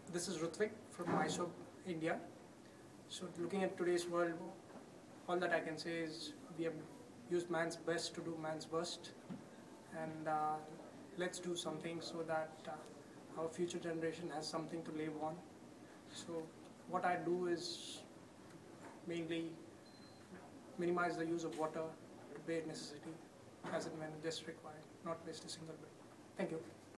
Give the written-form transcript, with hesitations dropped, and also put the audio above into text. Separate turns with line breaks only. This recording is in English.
This is Ruthvik from Mysore, India. So looking at today's world, all that I can say is we have used man's best to do man's worst, and let's do something so that our future generation has something to live on. So what I do is mainly minimize the use of water to bare necessity as and when just required, not waste a single bit. Thank you.